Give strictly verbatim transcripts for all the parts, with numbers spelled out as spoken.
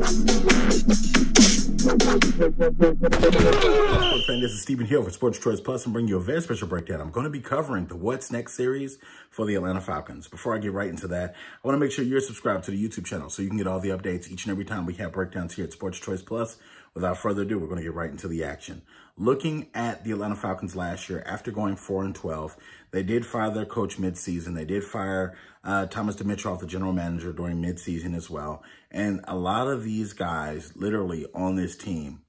Friend, this is Stephen here for Sports Choice Plus and bring you a very special breakdown. I'm going to be covering the What's Next series for the Atlanta Falcons. Before I get right into that, I want to make sure you're subscribed to the YouTube channel so you can get all the updates each and every time we have breakdowns here at Sports Choice Plus. Without further ado, we're going to get right into the action. Looking at the Atlanta Falcons last year, after going four and twelve, they did fire their coach midseason. They did fire uh, Thomas Dimitroff, the general manager, during midseason as well. And a lot of these guys literally on this team,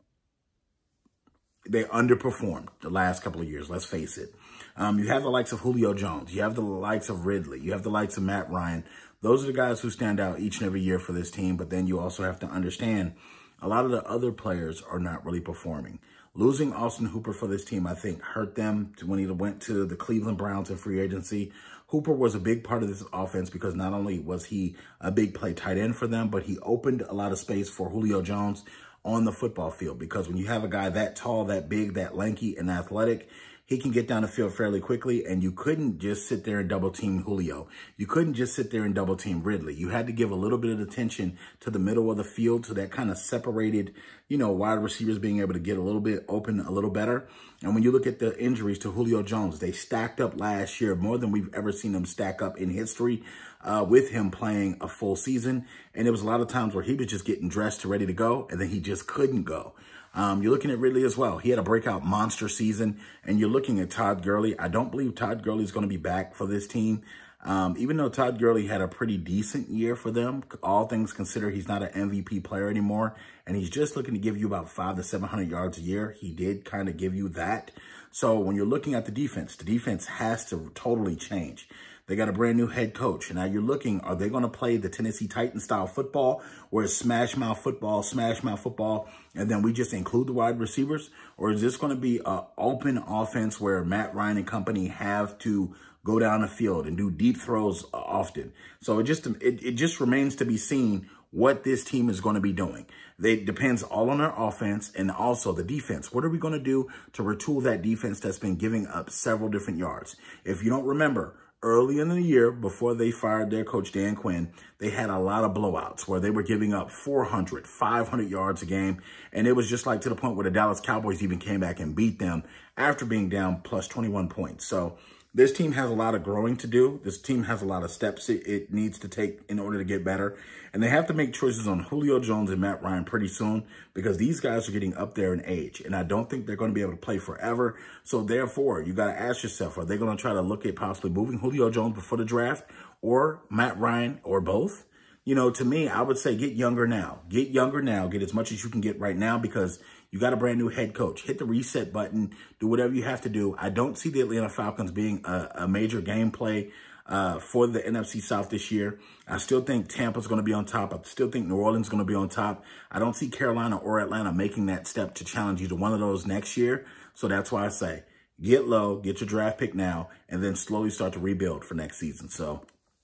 they underperformed the last couple of years, let's face it. Um, you have the likes of Julio Jones. You have the likes of Ridley. You have the likes of Matt Ryan. Those are the guys who stand out each and every year for this team. But then you also have to understand a lot of the other players are not really performing. Losing Austin Hooper for this team, I think, hurt them when he went to the Cleveland Browns in free agency. Hooper was a big part of this offense because not only was he a big play tight end for them, but he opened a lot of space for Julio Jones on the football field, because when you have a guy that tall, that big, that lanky and athletic, he can get down the field fairly quickly, and you couldn't just sit there and double team Julio. You couldn't just sit there and double team Ridley. You had to give a little bit of attention to the middle of the field, to that kind of separated, you know, wide receivers being able to get a little bit open a little better. And when you look at the injuries to Julio Jones, they stacked up last year more than we've ever seen them stack up in history uh, with him playing a full season. And there was a lot of times where he was just getting dressed ready to go, and then he just couldn't go. Um, you're looking at Ridley as well. He had a breakout monster season, and you're looking at Todd Gurley. I don't believe Todd Gurley is going to be back for this team. Um, even though Todd Gurley had a pretty decent year for them, all things considered, he's not an M V P player anymore, and he's just looking to give you about five to seven hundred yards a year. He did kind of give you that. So when you're looking at the defense, the defense has to totally change. They got a brand new head coach. And now you're looking, are they going to play the Tennessee Titans style football, where it's smash mouth football, smash mouth football, and then we just include the wide receivers? Or is this going to be an open offense where Matt Ryan and company have to go down the field and do deep throws often? So it just, it, it just remains to be seen what this team is going to be doing. It depends all on their offense and also the defense. What are we going to do to retool that defense that's been giving up several different yards? If you don't remember, early in the year, before they fired their coach, Dan Quinn, they had a lot of blowouts where they were giving up four hundred, five hundred yards a game. And it was just like to the point where the Dallas Cowboys even came back and beat them after being down plus twenty-one points. So this team has a lot of growing to do. This team has a lot of steps it, it needs to take in order to get better. And they have to make choices on Julio Jones and Matt Ryan pretty soon, because these guys are getting up there in age. And I don't think they're going to be able to play forever. So therefore, you got to ask yourself, are they going to try to look at possibly moving Julio Jones before the draft, or Matt Ryan, or both? You know, to me, I would say get younger now. Get younger now. Get as much as you can get right now, because you got a brand new head coach. Hit the reset button. Do whatever you have to do. I don't see the Atlanta Falcons being a, a major gameplay uh, for the N F C South this year. I still think Tampa's going to be on top. I still think New Orleans is going to be on top. I don't see Carolina or Atlanta making that step to challenge either one of those next year. So that's why I say get low, get your draft pick now, and then slowly start to rebuild for next season. So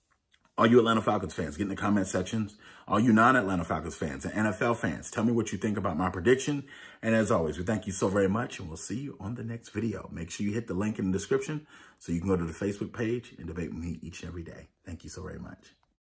all you Atlanta Falcons fans, get in the comment sections. All you non-Atlanta Falcons fans and N F L fans, tell me what you think about my prediction. And as always, we thank you so very much, and we'll see you on the next video. Make sure you hit the link in the description so you can go to the Facebook page and debate with me each and every day. Thank you so very much.